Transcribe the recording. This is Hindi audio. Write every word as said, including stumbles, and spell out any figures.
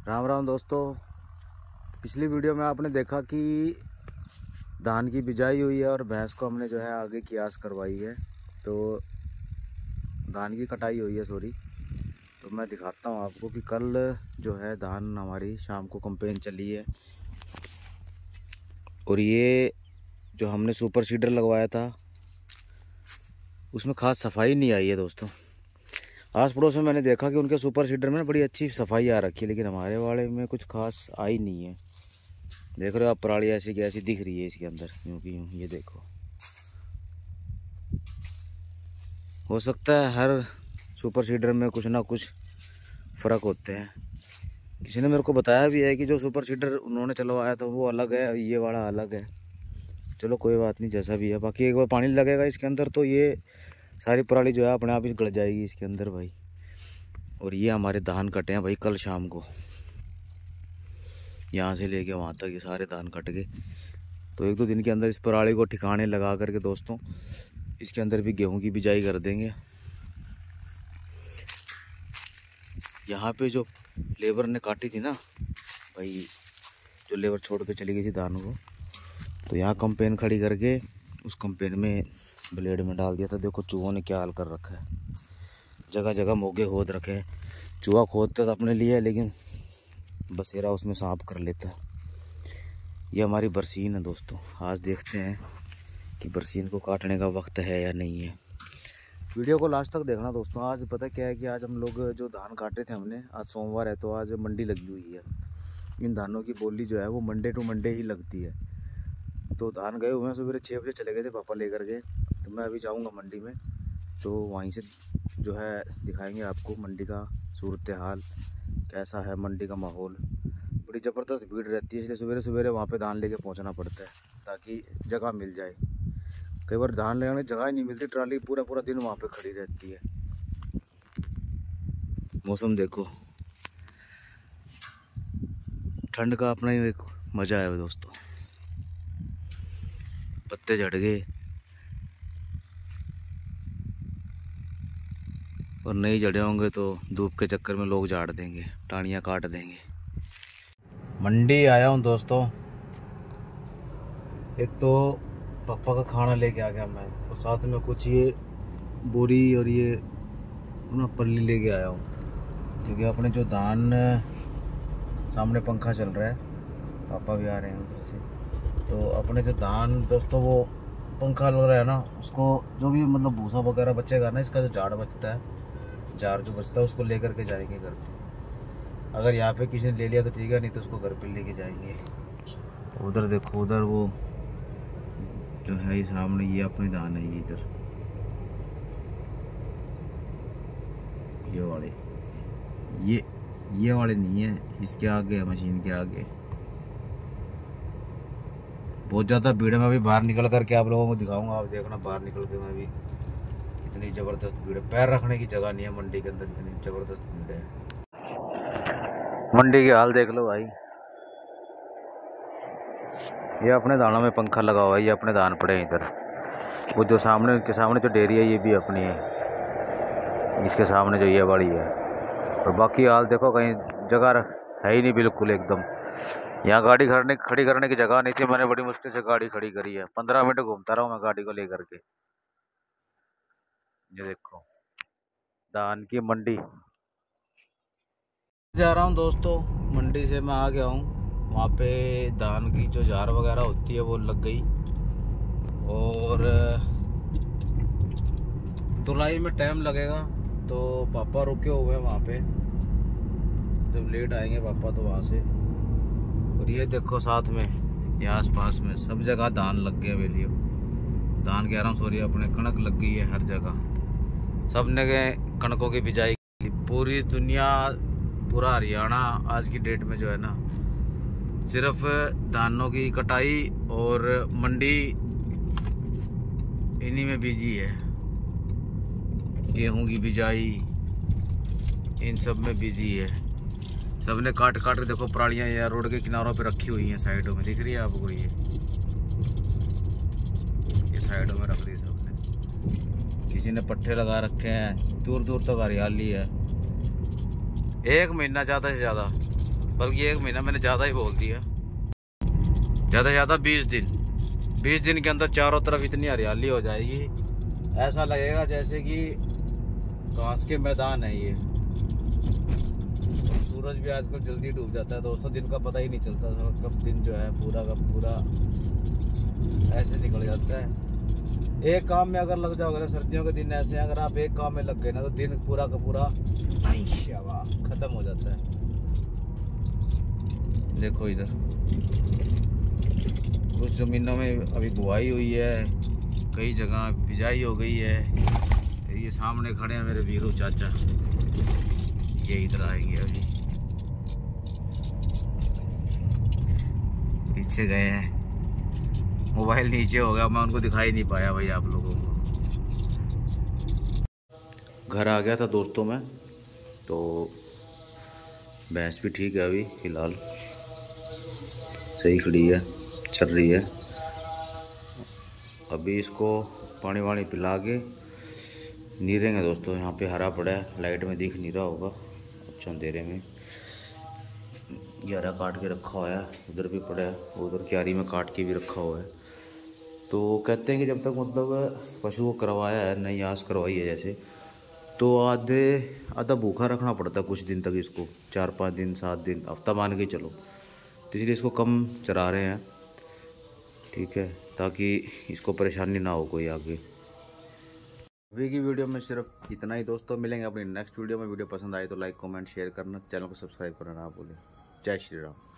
राम राम दोस्तों। पिछली वीडियो में आपने देखा कि धान की बिजाई हुई है और भैंस को हमने जो है आगे की आस करवाई है। तो धान की कटाई हुई है सॉरी। तो मैं दिखाता हूँ आपको कि कल जो है धान हमारी शाम को कंपेन चली है। और ये जो हमने सुपर सीडर लगवाया था उसमें खास सफाई नहीं आई है दोस्तों। आस पड़ोस में मैंने देखा कि उनके सुपर सीडर में बड़ी अच्छी सफाई आ रखी है, लेकिन हमारे वाले में कुछ खास आई नहीं है। देख रहे हो आप, पराली ऐसी की ऐसी दिख रही है इसके अंदर, यूँ की यूँ। ये देखो, हो सकता है हर सुपर सीडर में कुछ ना कुछ फ़र्क होते हैं। किसी ने मेरे को बताया भी है कि जो सुपर सीडर उन्होंने चलवाया था वो अलग है, ये वाला अलग है। चलो कोई बात नहीं, जैसा भी है। बाकी एक बार पानी लगेगा इसके अंदर तो ये सारी पराली जो है अपने आप ही गल जाएगी इसके अंदर भाई। और ये हमारे धान कटे हैं भाई कल शाम को, यहाँ से लेके वहाँ तक ये सारे धान कट गए। तो एक दो दिन के अंदर इस पराली को ठिकाने लगा करके दोस्तों इसके अंदर भी गेहूं की बिजाई कर देंगे। यहाँ पे जो लेबर ने काटी थी ना भाई, जो लेबर छोड़ के चली गई थी धान को, तो यहाँ कंपेन खड़ी करके उस कंपेन में ब्लेड में डाल दिया था। देखो चूहों ने क्या हाल कर रखा है, जगह जगह मोगे खोद रखे हैं। चूहा खोदता तो अपने लिए है, लेकिन बसेरा उसमें सांप कर लेता है। ये हमारी बरसीन है दोस्तों। आज देखते हैं कि बरसीन को काटने का वक्त है या नहीं है। वीडियो को लास्ट तक देखना दोस्तों। आज पता क्या है कि आज हम लोग जो धान काटे थे हमने, आज सोमवार है तो आज मंडी लगी हुई है। इन धानों की बोली जो है वो मंडे टू मंडे ही लगती है। तो धान गए हुए हैं, सवेरे छः बजे चले गए थे पापा लेकर के। तो मैं अभी जाऊंगा मंडी में, तो वहीं से जो है दिखाएंगे आपको मंडी का सूरत हाल कैसा है। मंडी का माहौल बड़ी ज़बरदस्त भीड़ रहती है, इसलिए सवेरे सवेरे वहाँ पे धान लेके पहुँचना पड़ता है ताकि जगह मिल जाए। कई बार धान लेने जगह ही नहीं मिलती, ट्राली पूरा पूरा दिन वहाँ पे खड़ी रहती है। मौसम देखो, ठंड का अपना ही एक मज़ा है दोस्तों। पत्ते झड़ गए और नहीं झड़े होंगे तो धूप के चक्कर में लोग झाड़ देंगे, टाणियाँ काट देंगे। मंडी आया हूँ दोस्तों। एक तो पापा का खाना लेके आ गया मैं, और साथ में कुछ ये बोरी और ये ना पल्ली लेके आया हूँ, क्योंकि अपने जो धान सामने पंखा चल रहा है, पापा भी आ रहे हैं उधर से। तो अपने जो धान दोस्तों वो पंखा लग रहा है ना, उसको जो भी मतलब भूसा वगैरह बचेगा ना, इसका जो झाड़ बचता है, जार जो बचता है उसको लेकर के जाएंगे घर पे। अगर यहाँ पे किसी ने ले लिया तो ठीक है, नहीं तो उसको घर पे लेके जाएंगे। उधर देखो, उधर वो जो है ये सामने, ये अपने धान है। ये इधर ये वाले, ये ये वाले नहीं है, इसके आगे है, मशीन के आगे। बहुत ज़्यादा भीड़ है। मैं अभी बाहर निकल करके आप लोगों को दिखाऊंगा, आप देखना बाहर निकल के मैं भी कितनी ज़बरदस्त भीड़ है। पैर रखने की जगह नहीं है मंडी के अंदर, इतनी ज़बरदस्त भीड़ है। मंडी के हाल देख लो भाई। ये अपने दानों में पंखा लगा हुआ है, ये अपने दान पड़े हैं इधर। वो जो सामने के सामने जो डेयरी है ये भी अपनी है, इसके सामने जो ये बड़ी है। और बाकी हाल देखो, कहीं जगह है ही नहीं बिल्कुल एकदम। यहाँ गाड़ी खड़ने खड़ी करने की जगह नहीं थी, मैंने बड़ी मुश्किल से गाड़ी खड़ी करी है। पंद्रह मिनट घूमता रहा हूँ मैं गाड़ी को लेकर के। ये देखो धान की मंडी जा रहा हूँ दोस्तों। मंडी से मैं आ गया हूँ, वहाँ पे धान की जो जार वगैरह होती है वो लग गई। और धुलाई में टाइम लगेगा, तो पापा रुके हुए हैं वहाँ पे। जब लेट आएंगे पापा तो वहाँ से। और ये देखो साथ में, ये आस पास में सब जगह धान लग गए। वेलियो धान कह रहा हूँ सॉरी, अपने कणक लग गई है हर जगह। सब ने गए कणकों की बिजाई। पूरी दुनिया, पूरा हरियाणा आज की डेट में जो है ना, सिर्फ धानों की कटाई और मंडी इन्हीं में बिजी है। गेहूं की बिजाई इन सब में बिजी है। सबने काट काट के देखो परालियाँ या रोड के किनारों पे रखी हुई हैं, साइडों में दिख रही है आपको। ये ये साइडों में रख दी सबने। किसी ने पट्टे लगा रखे हैं, दूर दूर तक हरियाली है। एक महीना ज़्यादा से ज़्यादा बल्कि एक महीना मैंने ज़्यादा ही बोल दिया, ज़्यादा से ज़्यादा बीस दिन। बीस दिन के अंदर चारों तरफ इतनी हरियाली हो जाएगी, ऐसा लगेगा जैसे कि घास के मैदान है ये। सूरज भी आजकल जल्दी डूब जाता है दोस्तों, दिन का पता ही नहीं चलता कब दिन जो है पूरा का पूरा ऐसे निकल जाता है। एक काम में अगर लग जाओगे ना, सर्दियों के दिन ऐसे हैं, अगर आप एक काम में लग गए ना तो दिन पूरा का पूरा खत्म हो जाता है। देखो इधर कुछ जमीनों में अभी बुआई हुई है, कई जगह बिजाई हो गई है। ये सामने खड़े हैं मेरे वीरू चाचा, ये इधर आएंगे अभी, पीछे गए हैं। मोबाइल नीचे हो गया, मैं उनको दिखाई नहीं पाया भाई आप लोगों को। घर आ गया था दोस्तों मैं, तो भैंस भी ठीक है अभी फ़िलहाल, सही खड़ी है, चल रही है। अभी इसको पानी वानी पिला के नीरेंगे दोस्तों। यहाँ पे हरा पड़ा है, लाइट में दिख नहीं रहा होगा अच्छा अंधेरे में। ये हरा काट के रखा हुआ है, उधर भी पड़ा है, उधर क्यारी में काट के भी रखा हुआ है। तो कहते हैं कि जब तक मतलब पशु को करवाया है, नई आस करवाई है जैसे, तो आधे आधा भूखा रखना पड़ता है कुछ दिन तक इसको, चार पाँच दिन सात दिन हफ्ता मान के चलो। तो इसलिए इसको कम चरा रहे हैं, ठीक है, ताकि इसको परेशानी ना हो कोई आगे। अभी की वीडियो में सिर्फ इतना ही दोस्तों, मिलेंगे अपनी नेक्स्ट वीडियो में। वीडियो पसंद आए तो लाइक कमेंट शेयर करना, चैनल को सब्सक्राइब करना ना भूलें। जय श्री राम।